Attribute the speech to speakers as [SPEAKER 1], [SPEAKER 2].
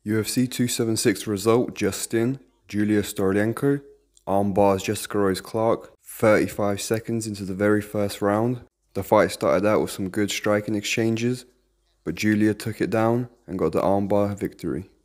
[SPEAKER 1] UFC 276 result just in. Julija Stoliarenko armbars Jessica Rose Clark 35 seconds into the very first round. The fight started out with some good striking exchanges, but Julija took it down and got the armbar victory.